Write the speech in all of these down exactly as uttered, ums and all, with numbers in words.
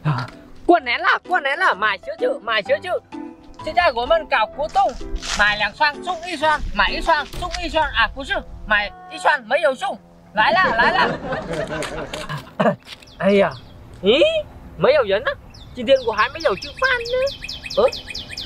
过年了，过年了，买小酒，买小酒。现在我们搞活动，买两双送一双，买一双送一双啊，不是买一双没有送。来了来了。哎呀，咦，没有人呢，今天我还没有吃饭呢。呃。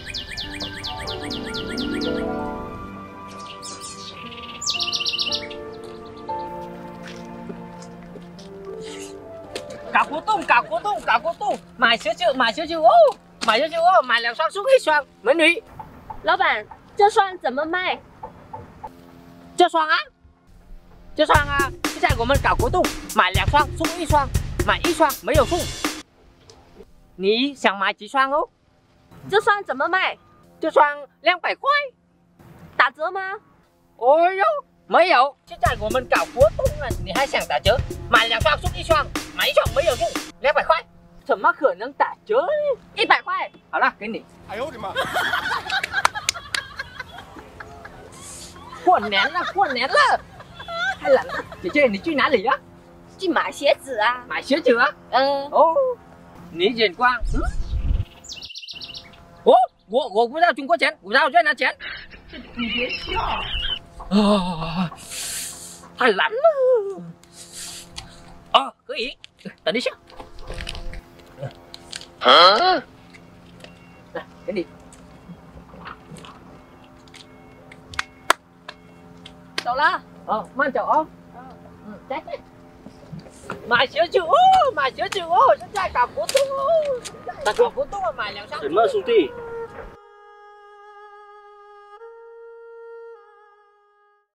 搞活动，搞活动，搞活动，买小酒，买小酒哦，买小酒哦，买两双送一双，美女。 老板，这双怎么卖？ 这双啊，这双啊，现在我们搞活动，买两双送一双，买一双没有送。你想买几双哦？ 这双怎么卖？ 这双两百块， 打折吗？ 哦哟，没有。现在我们搞活动了，你还想打折？买两双送一双，买一双没有送，两百块，怎么可能打折呢？ 一百块。 好了，给你。 哎呦我的妈！ 过年了，过年了，太冷了。姐姐，你去哪里呀？ 去买鞋子啊。 买鞋子啊？ 嗯。 哦，你眼光，嗯。哦，我我不要中国钱，我要越南钱。 你别笑。 啊，太冷了。哦，可以，等一下。啊？来，给你。 走了。 哦，慢走哦。嗯嗯，再见。买小酒哦，买小酒哦，现在搞活动哦，在搞活动啊，买两箱。 什么兄弟？